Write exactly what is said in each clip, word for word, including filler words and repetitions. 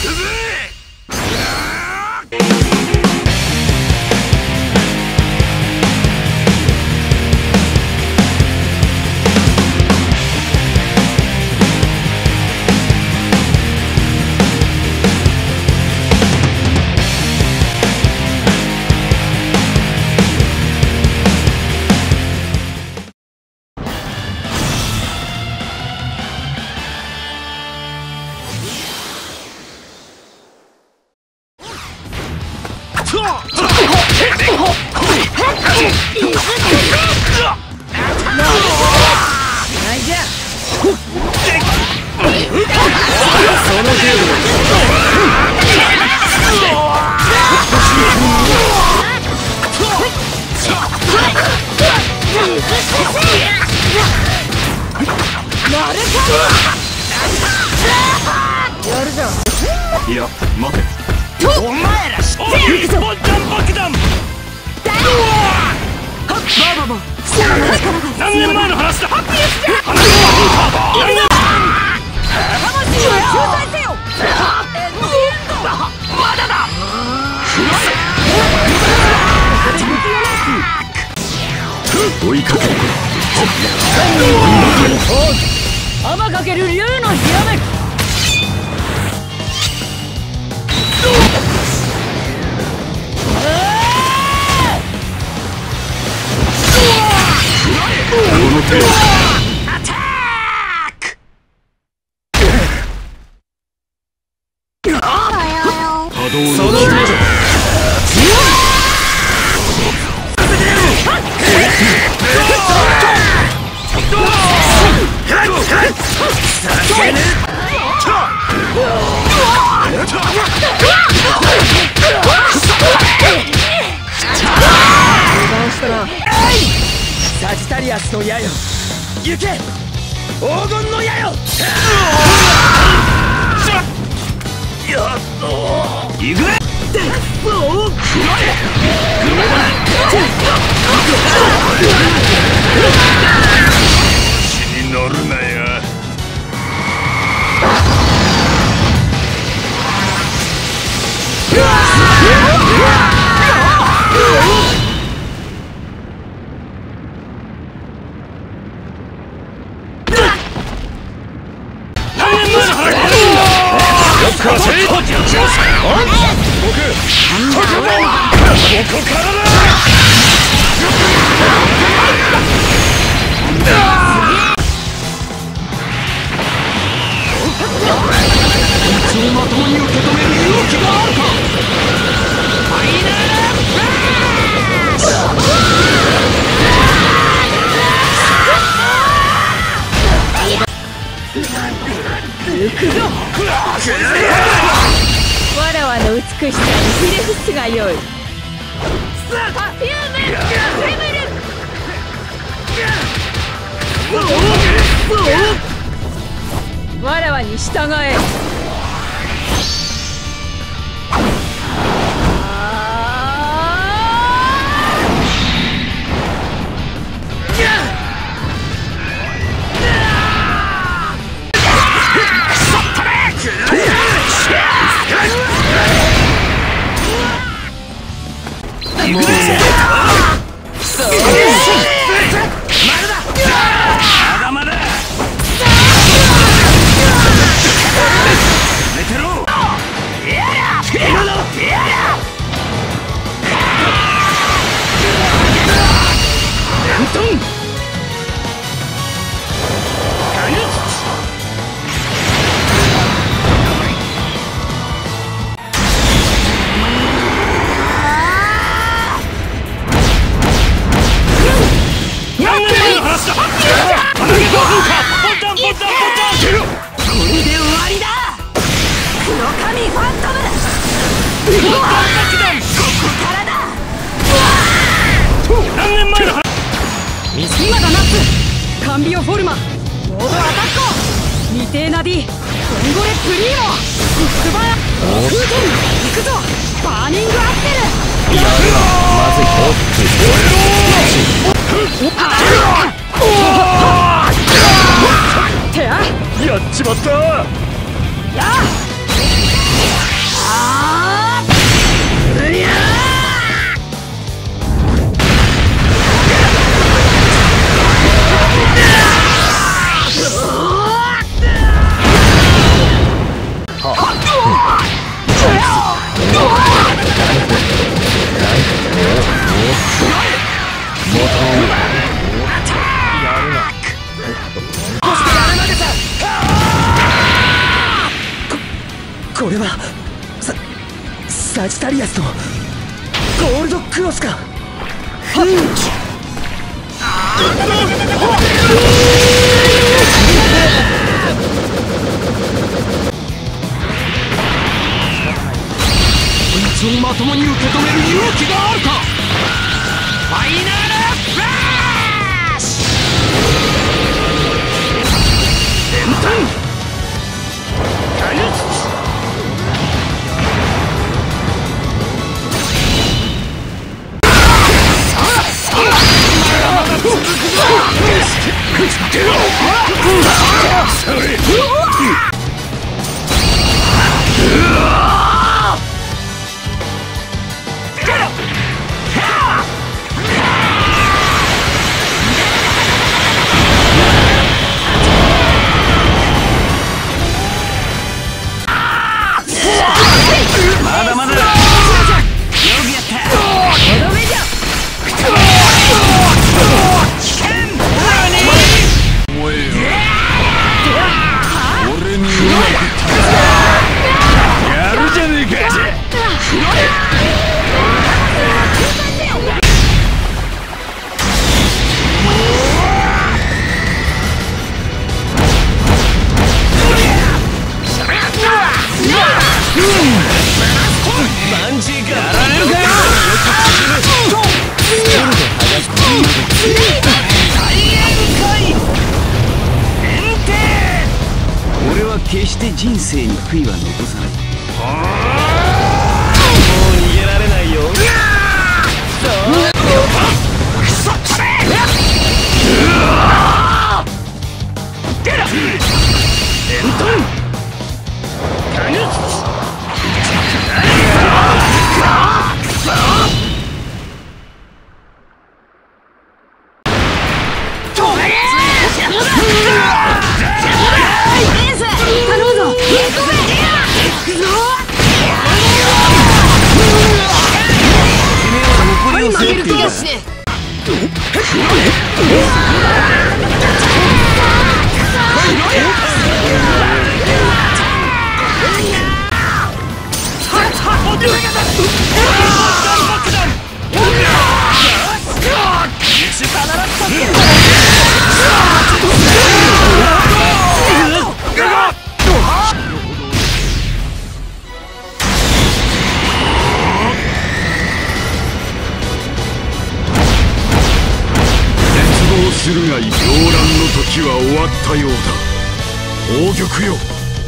いや、待て。 お前ら知ってる。一本弾爆弾。バババ。何年前の話だ。ハッピーエスだ。魂を救済せよ。まだだ。 追いかける。 天かける竜のひらめき。 この手をアタック。 波動のその程度。サジタリアスの矢よ、行け黄金の矢よ。やっと行くね。気に乗るなよ。まともに受け止める勇気があるか。ファイナル行くぞ。わらわの美しさにひれ伏すがよい。パフュームセブル。わらわに従え。今だナッツカンビオフォルマモードアタックミテーナディゴンゴレプリーモスクバヤフーゲン行くぞバーニングアッペル。やるまずい手ややっちまった。やこれはササジタリアスとゴールドクロスか。フンこいつをまともに受け止める勇気があるか。ファイナルフラッシュ連弾ガユツまだまだよくやったとどめじゃ。俺にうまくやるじゃねえか。バンジーかやられるかよ。俺は決して人生に悔いは残さない。もう逃げられないよ。クソッれエントンカヌッするがい、動乱の時は終わったようだ。王玉よ。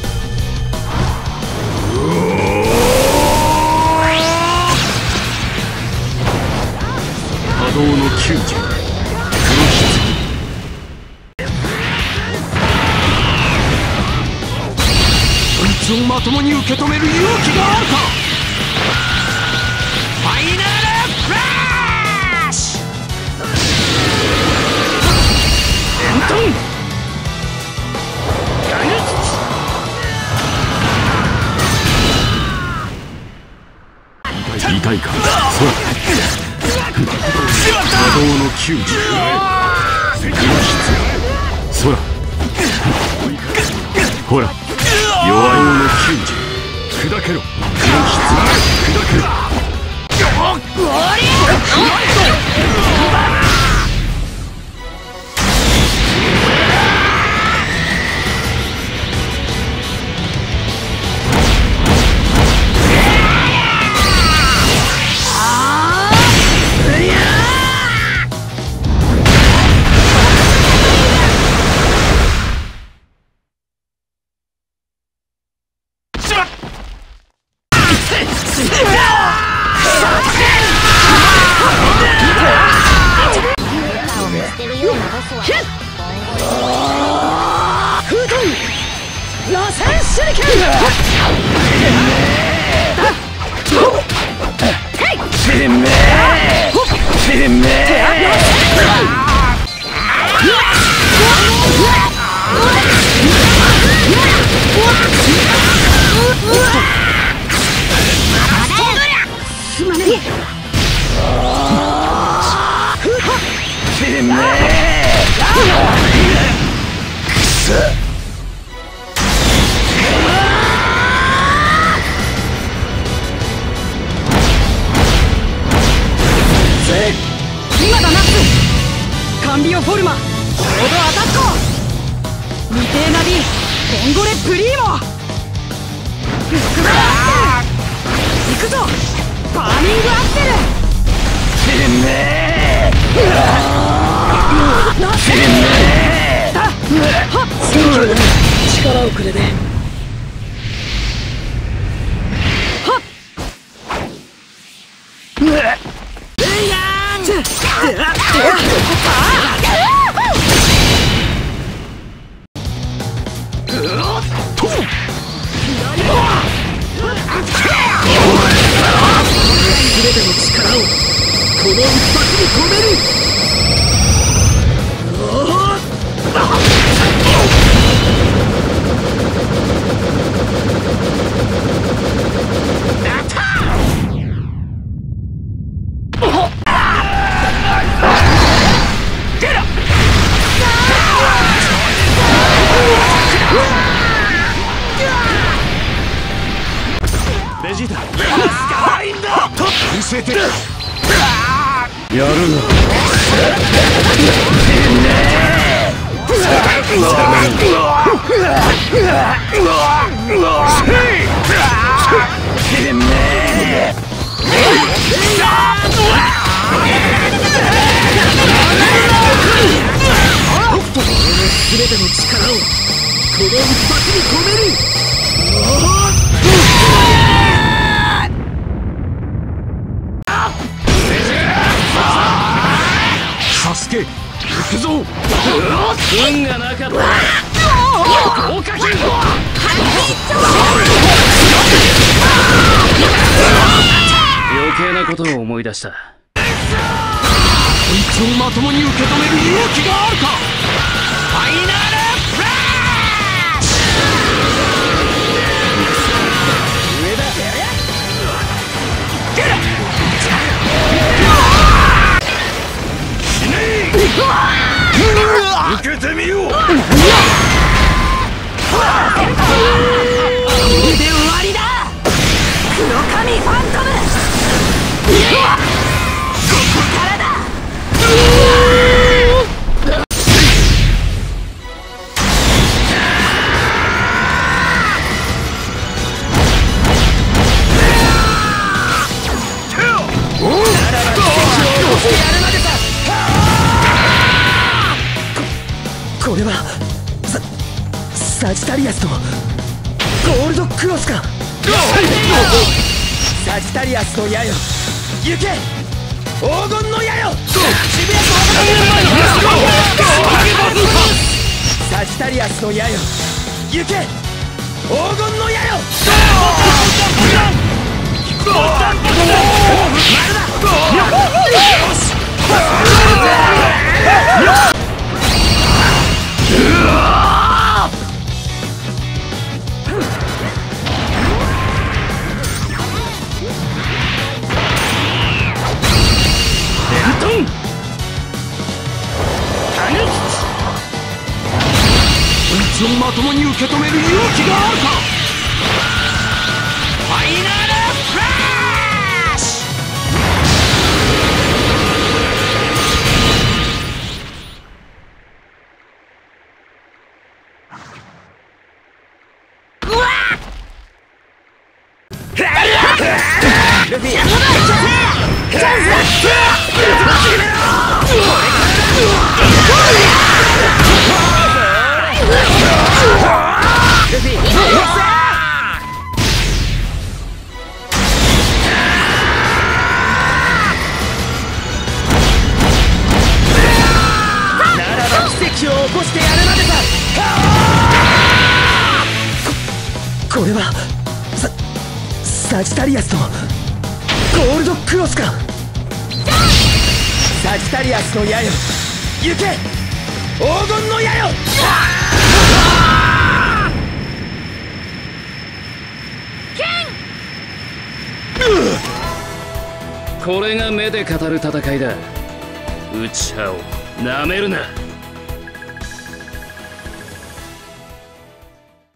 波動のきゅうじゅう、黒羊。こいつをまともに受け止める勇気があるか。ファイナルフラッシュエントンガユツ痛いか。そう波動のきゅうじゅう、黒質空ほら弱い者のきゅうじゅう、砕けろ。黒質砕けろ。 フォルマモードアタッコ未定ナビボンゴレプリーモフックバーアクセル行くぞバーニングアクセルてめえなっててめえだはっ選挙で力をくれてはっえいやーんちっ全ての力をこの一発に込めるベジータ見せてやるな全ての力をこの一発に込めるサスケ行くぞ運がなかった豪華金余計なことを思い出したこいつをまともに受け止める勇気があるかファイナルフラッシュ上だ受けてみようこれで終わりだ黒髪ファントムここからだこれはササジタリアスとゴールドクロスかサジタリアスの矢よ行け黄金の矢よサジタリアスの矢よ行け黄金の矢よこいつをまともに受け止める勇気があるかファイナルフラッシュうわっルフィチャンスだルフィならば奇跡を起こしてやるまでさここれはササジタリアスとゴールドクロスかサジタリアスの矢よ行け黄金の矢よこれが目で語る戦いだ。ウチハをなめるな。